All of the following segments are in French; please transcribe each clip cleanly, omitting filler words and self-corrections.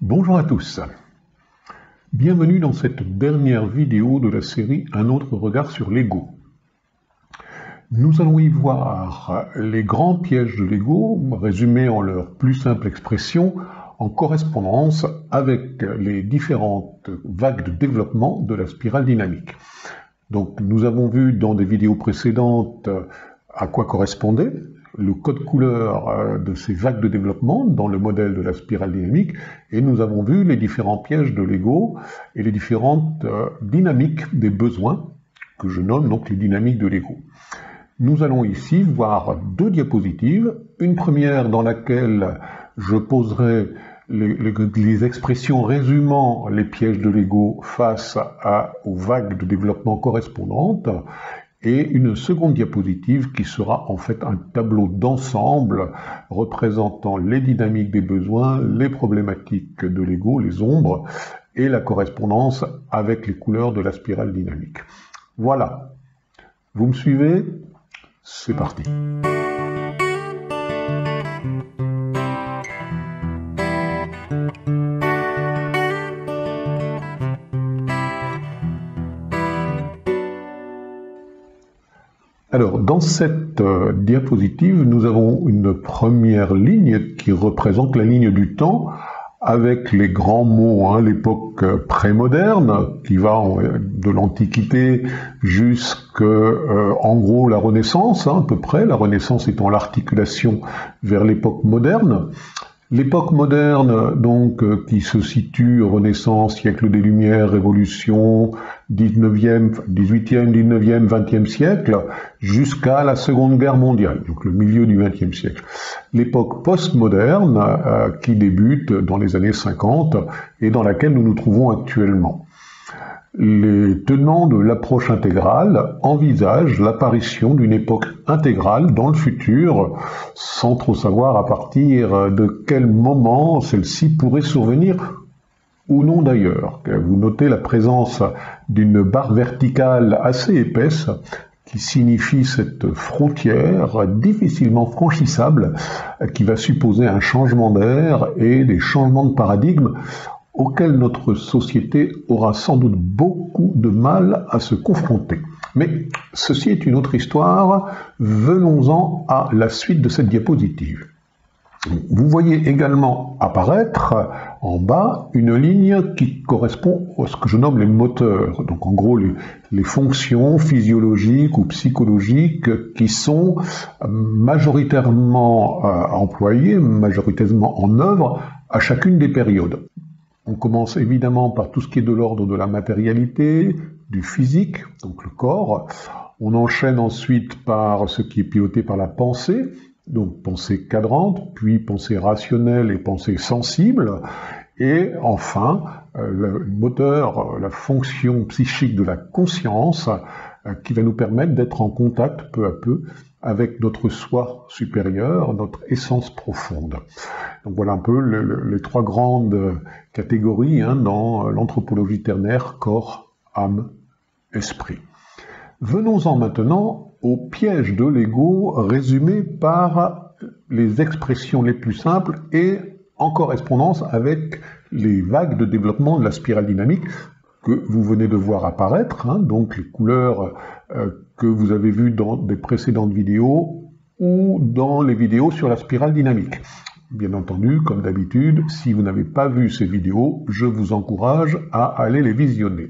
Bonjour à tous, bienvenue dans cette dernière vidéo de la série Un autre regard sur Lego. Nous allons y voir les grands pièges de Lego, résumés en leur plus simple expression, en correspondance avec les différentes vagues de développement de la spirale dynamique. Donc nous avons vu dans des vidéos précédentes à quoi correspondait le code couleur de ces vagues de développement dans le modèle de la spirale dynamique, et nous avons vu les différents pièges de Lego et les différentes dynamiques des besoins, que je nomme donc les dynamiques de Lego. Nous allons ici voir deux diapositives, une première dans laquelle je poserai les expressions résumant les pièges de Lego face aux vagues de développement correspondantes, et une seconde diapositive qui sera en fait un tableau d'ensemble représentant les dynamiques des besoins, les problématiques de Lego, les ombres, et la correspondance avec les couleurs de la spirale dynamique. Voilà, vous me suivez? C'est parti. Alors, dans cette diapositive, nous avons une première ligne qui représente la ligne du temps avec les grands mots, l'époque prémoderne, qui va de l'Antiquité jusqu'en gros la Renaissance, à peu près, la Renaissance étant l'articulation vers l'époque moderne. L'époque moderne, donc, qui se situe Renaissance, siècle des Lumières, Révolution, 18e, 19e, 20e siècle, jusqu'à la Seconde Guerre mondiale, donc le milieu du 20e siècle. L'époque postmoderne, qui débute dans les années 50 et dans laquelle nous nous trouvons actuellement. Les tenants de l'approche intégrale envisagent l'apparition d'une époque intégrale dans le futur, sans trop savoir à partir de quel moment celle-ci pourrait survenir, ou non d'ailleurs. Vous notez la présence d'une barre verticale assez épaisse, qui signifie cette frontière difficilement franchissable, qui va supposer un changement d'air et des changements de paradigme, auquel notre société aura sans doute beaucoup de mal à se confronter. Mais ceci est une autre histoire, venons-en à la suite de cette diapositive. Vous voyez également apparaître en bas une ligne qui correspond à ce que je nomme les moteurs, donc en gros les fonctions physiologiques ou psychologiques qui sont majoritairement employées, majoritairement en œuvre à chacune des périodes. On commence évidemment par tout ce qui est de l'ordre de la matérialité, du physique, donc le corps. On enchaîne ensuite par ce qui est piloté par la pensée, donc pensée cadrante, puis pensée rationnelle et pensée sensible. Et enfin, le moteur, la fonction psychique de la conscience, qui va nous permettre d'être en contact peu à peu avec notre soi supérieur, notre essence profonde. Donc voilà un peu les trois grandes catégories dans l'anthropologie ternaire, corps, âme, esprit. Venons-en maintenant au piège de Lego résumé par les expressions les plus simples et en correspondance avec les vagues de développement de la spirale dynamique que vous venez de voir apparaître, donc les couleurs que vous avez vues dans des précédentes vidéos ou dans les vidéos sur la spirale dynamique. Bien entendu, comme d'habitude, si vous n'avez pas vu ces vidéos, je vous encourage à aller les visionner.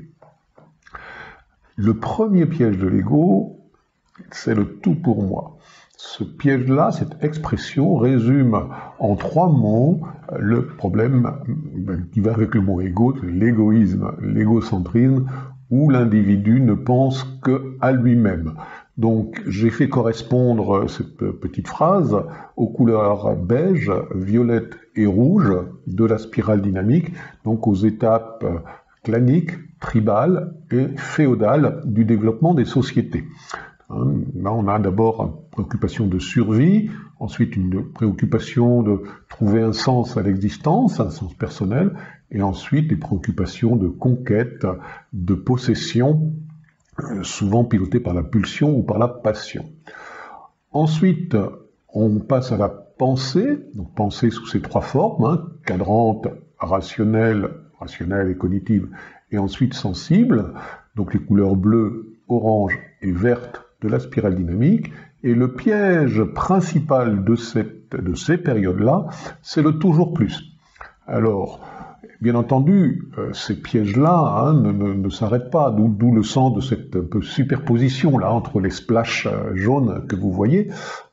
Le premier piège de Lego, c'est le tout pour moi. Ce piège-là, cette expression résume en trois mots le problème qui va avec le mot égo, l'égoïsme, l'égocentrisme, où l'individu ne pense qu'à lui-même. Donc j'ai fait correspondre cette petite phrase aux couleurs beige, violette et rouge de la spirale dynamique, donc aux étapes claniques, tribales et féodales du développement des sociétés. Là, on a d'abord une préoccupation de survie, ensuite une préoccupation de trouver un sens à l'existence, un sens personnel, et ensuite des préoccupations de conquête, de possession, souvent pilotées par la pulsion ou par la passion. Ensuite, on passe à la pensée, donc pensée sous ces trois formes, cadrante, rationnelle et cognitive, et ensuite sensible, donc les couleurs bleues, orange et verte de la spirale dynamique. Et le piège principal de ces périodes-là, c'est le toujours plus. Alors, bien entendu, ces pièges-là ne s'arrêtent pas, d'où le sens de cette superposition là entre les splashes jaunes que vous voyez.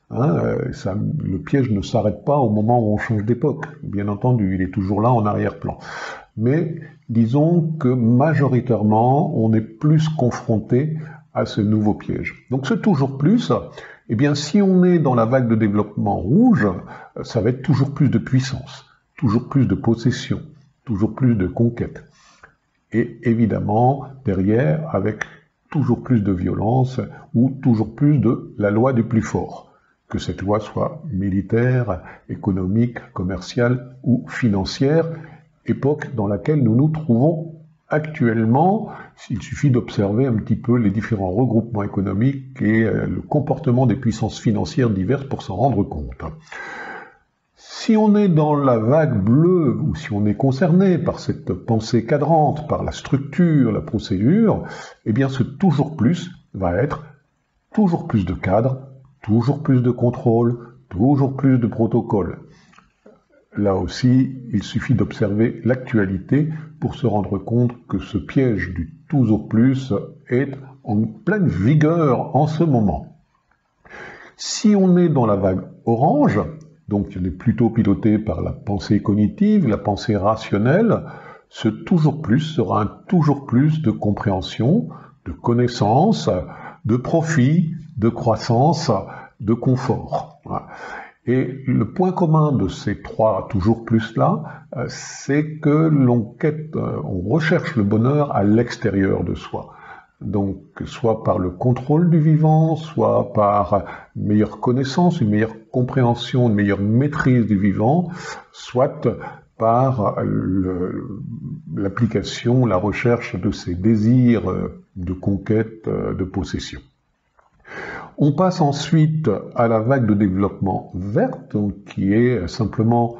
Le piège ne s'arrête pas au moment où on change d'époque, bien entendu, il est toujours là en arrière-plan. Mais disons que majoritairement, on est plus confronté à ce nouveau piège. Donc ce toujours plus, eh bien si on est dans la vague de développement rouge, ça va être toujours plus de puissance, toujours plus de possession, toujours plus de conquête. Et évidemment, derrière, avec toujours plus de violence ou toujours plus de la loi du plus fort. Que cette loi soit militaire, économique, commerciale ou financière, époque dans laquelle nous nous trouvons actuellement. Il suffit d'observer un petit peu les différents regroupements économiques et le comportement des puissances financières diverses pour s'en rendre compte. Si on est dans la vague bleue, ou si on est concerné par cette pensée cadrante, par la structure, la procédure, eh bien ce toujours plus va être toujours plus de cadres, toujours plus de contrôle, toujours plus de protocoles. Là aussi, il suffit d'observer l'actualité pour se rendre compte que ce piège du toujours plus est en pleine vigueur en ce moment. Si on est dans la vague orange, donc elle est plutôt pilotée par la pensée cognitive, la pensée rationnelle, ce toujours plus sera un toujours plus de compréhension, de connaissance, de profit, de croissance, de confort. Et le point commun de ces trois toujours plus là, c'est que on recherche le bonheur à l'extérieur de soi. Donc, soit par le contrôle du vivant, soit par une meilleure connaissance, une meilleure compréhension, une meilleure maîtrise du vivant, soit par l'application, la recherche de ces désirs de conquête, de possession. On passe ensuite à la vague de développement verte, donc, qui est simplement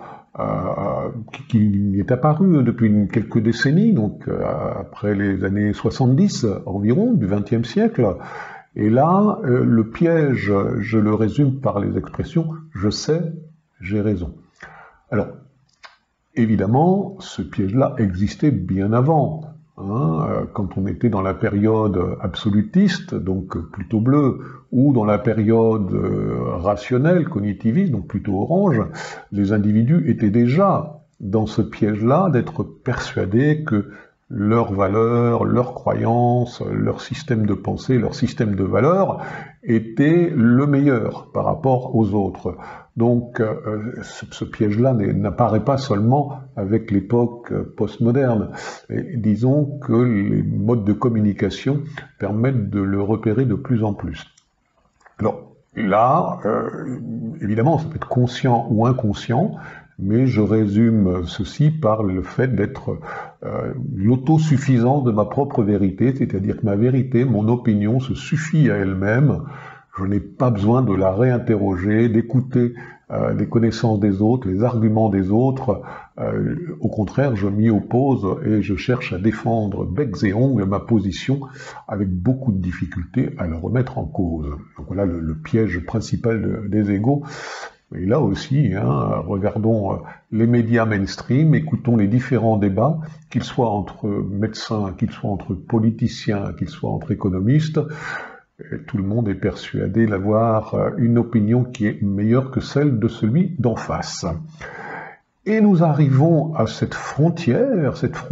qui est apparue depuis quelques décennies, donc après les années 70 environ du XXe siècle. Et là, le piège, je le résume par les expressions « je sais, j'ai raison ». Alors, évidemment, ce piège-là existait bien avant. Quand on était dans la période absolutiste, donc plutôt bleu, ou dans la période rationnelle, cognitiviste, donc plutôt orange, les individus étaient déjà dans ce piège-là d'être persuadés que leurs valeurs, leurs croyances, leur système de pensée, leur système de valeurs était le meilleur par rapport aux autres. Donc ce piège-là n'apparaît pas seulement avec l'époque postmoderne. Et disons que les modes de communication permettent de le repérer de plus en plus. Alors là, évidemment, ça peut être conscient ou inconscient, mais je résume ceci par le fait d'être l'autosuffisance de ma propre vérité, c'est-à-dire que ma vérité, mon opinion se suffit à elle-même. Je n'ai pas besoin de la réinterroger, d'écouter les connaissances des autres, les arguments des autres. Au contraire, je m'y oppose et je cherche à défendre becs et ongles ma position avec beaucoup de difficulté à la remettre en cause. Donc voilà le piège principal des égos. Et là aussi, regardons les médias mainstream, écoutons les différents débats, qu'ils soient entre médecins, qu'ils soient entre politiciens, qu'ils soient entre économistes. Et tout le monde est persuadé d'avoir une opinion qui est meilleure que celle de celui d'en face. Et nous arrivons à cette frontière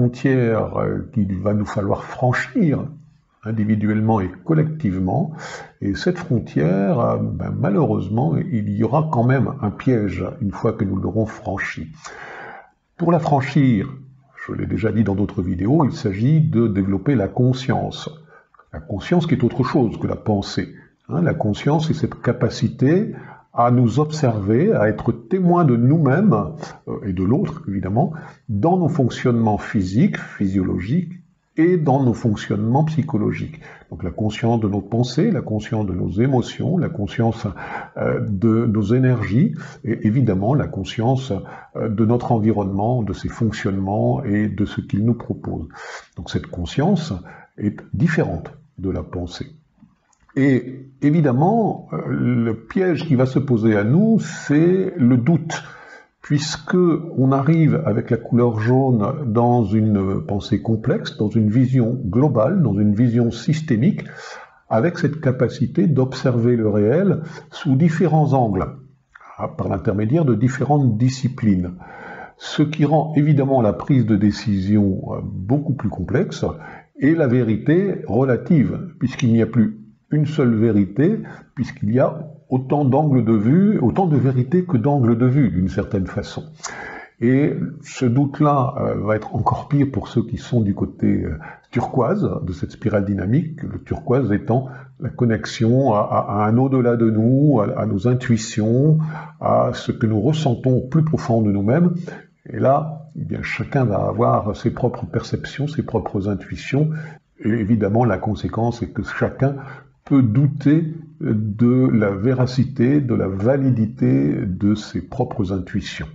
qu'il va nous falloir franchir individuellement et collectivement. Et cette frontière, malheureusement, il y aura quand même un piège une fois que nous l'aurons franchie. Pour la franchir, je l'ai déjà dit dans d'autres vidéos, il s'agit de développer la conscience. La conscience qui est autre chose que la pensée. La conscience, c'est cette capacité à nous observer, à être témoin de nous-mêmes et de l'autre, évidemment, dans nos fonctionnements physiques, physiologiques, et dans nos fonctionnements psychologiques. Donc la conscience de nos pensées, la conscience de nos émotions, la conscience de nos énergies, et évidemment la conscience de notre environnement, de ses fonctionnements et de ce qu'il nous propose. Donc cette conscience est différente de la pensée. Et évidemment, le piège qui va se poser à nous, c'est le doute, puisque on arrive avec la couleur jaune dans une pensée complexe, dans une vision globale, dans une vision systémique, avec cette capacité d'observer le réel sous différents angles, par l'intermédiaire de différentes disciplines. Ce qui rend évidemment la prise de décision beaucoup plus complexe et la vérité relative, puisqu'il n'y a plus une seule vérité, puisqu'il y a autant d'angles de vue, autant de vérité que d'angles de vue, d'une certaine façon. Et ce doute-là va être encore pire pour ceux qui sont du côté turquoise de cette spirale dynamique, le turquoise étant la connexion à un au-delà de nous, à nos intuitions, à ce que nous ressentons au plus profond de nous-mêmes. Et là, eh bien, chacun va avoir ses propres perceptions, ses propres intuitions, et évidemment la conséquence est que chacun peut douter de la véracité, de la validité de ses propres intuitions.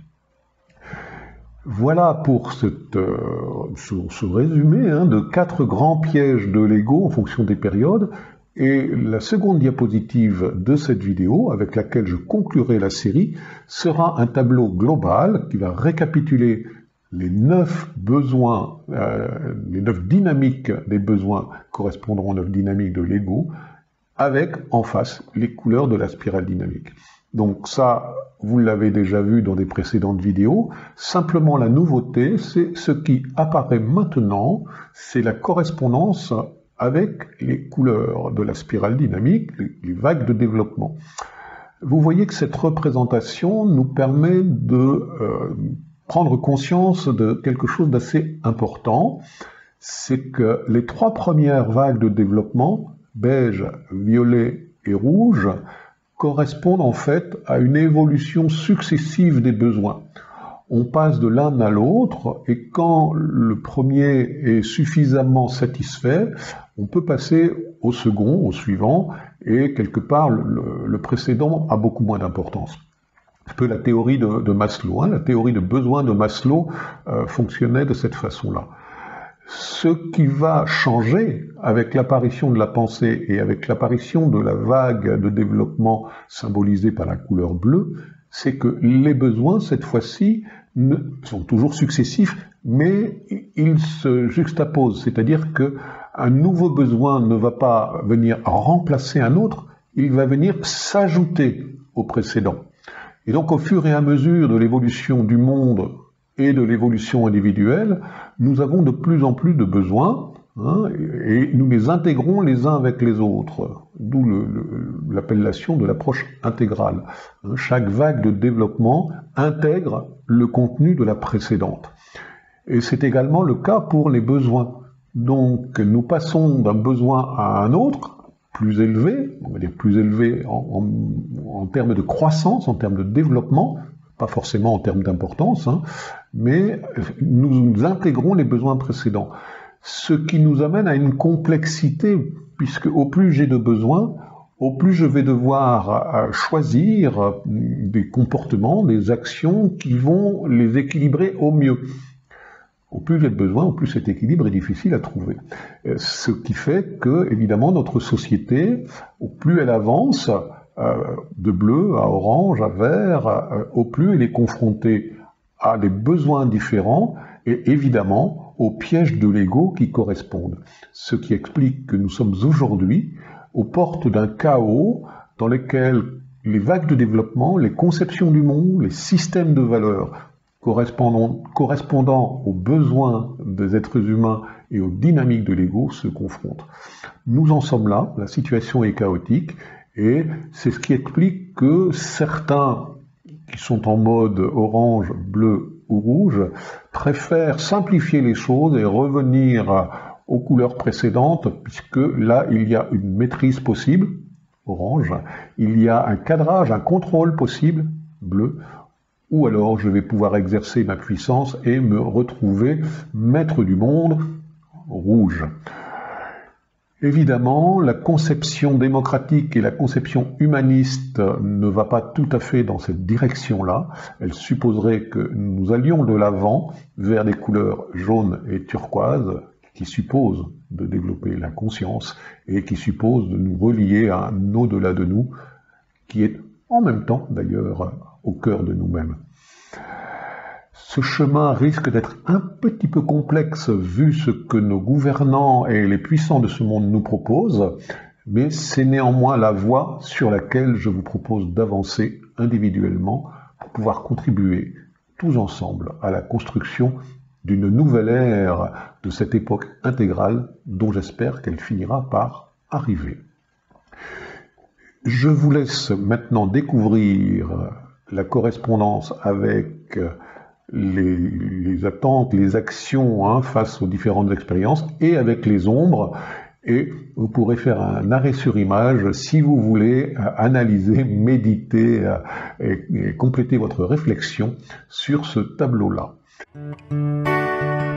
Voilà pour ce résumé de 4 grands pièges de l'ego en fonction des périodes. Et la seconde diapositive de cette vidéo, avec laquelle je conclurai la série, sera un tableau global qui va récapituler les 9 besoins, les 9 dynamiques des besoins correspondant aux 9 dynamiques de l'ego, avec en face les couleurs de la spirale dynamique. Donc ça, vous l'avez déjà vu dans des précédentes vidéos. Simplement la nouveauté, c'est ce qui apparaît maintenant, c'est la correspondance avec les couleurs de la spirale dynamique, les vagues de développement. Vous voyez que cette représentation nous permet de prendre conscience de quelque chose d'assez important, c'est que les 3 premières vagues de développement, beige, violet et rouge, correspondent en fait à une évolution successive des besoins. On passe de l'un à l'autre, et quand le premier est suffisamment satisfait, on peut passer au second, au suivant, et quelque part le précédent a beaucoup moins d'importance. Un peu la théorie de Maslow, la théorie de besoin de Maslow fonctionnait de cette façon-là. Ce qui va changer avec l'apparition de la pensée et avec l'apparition de la vague de développement symbolisée par la couleur bleue, c'est que les besoins, cette fois-ci, sont toujours successifs, mais ils se juxtaposent. C'est-à-dire qu'un nouveau besoin ne va pas venir remplacer un autre, il va venir s'ajouter au précédent. Et donc, au fur et à mesure de l'évolution du monde et de l'évolution individuelle, nous avons de plus en plus de besoins, et nous les intégrons les uns avec les autres, d'où l'appellation de l'approche intégrale. Chaque vague de développement intègre le contenu de la précédente. Et c'est également le cas pour les besoins. Donc nous passons d'un besoin à un autre, plus élevé, on va dire plus élevé en termes de croissance, en termes de développement, pas forcément en termes d'importance, mais nous intégrons les besoins précédents. Ce qui nous amène à une complexité, puisque au plus j'ai de besoins, au plus je vais devoir choisir des comportements, des actions qui vont les équilibrer au mieux. Au plus j'ai de besoins, au plus cet équilibre est difficile à trouver. Ce qui fait que, évidemment, notre société, au plus elle avance, de bleu à orange, à vert, au plus elle est confrontée à des besoins différents et évidemment aux pièges de l'ego qui correspondent. Ce qui explique que nous sommes aujourd'hui aux portes d'un chaos dans lequel les vagues de développement, les conceptions du monde, les systèmes de valeurs correspondant aux besoins des êtres humains et aux dynamiques de l'ego se confrontent. Nous en sommes là, la situation est chaotique, et c'est ce qui explique que certains qui sont en mode orange, bleu ou rouge préfèrent simplifier les choses et revenir aux couleurs précédentes, puisque là il y a une maîtrise possible, orange, il y a un cadrage, un contrôle possible, bleu, ou alors je vais pouvoir exercer ma puissance et me retrouver maître du monde, rouge. Évidemment, la conception démocratique et la conception humaniste ne va pas tout à fait dans cette direction-là. Elle supposerait que nous allions de l'avant vers des couleurs jaunes et turquoises qui supposent de développer la conscience et qui supposent de nous relier à un au-delà de nous qui est en même temps d'ailleurs au cœur de nous-mêmes. Ce chemin risque d'être un petit peu complexe vu ce que nos gouvernants et les puissants de ce monde nous proposent, mais c'est néanmoins la voie sur laquelle je vous propose d'avancer individuellement pour pouvoir contribuer tous ensemble à la construction d'une nouvelle ère de cette époque intégrale dont j'espère qu'elle finira par arriver. Je vous laisse maintenant découvrir la correspondance avec les attentes, les actions face aux différentes expériences et avec les ombres. Et vous pourrez faire un arrêt sur image si vous voulez analyser, méditer et compléter votre réflexion sur ce tableau-là.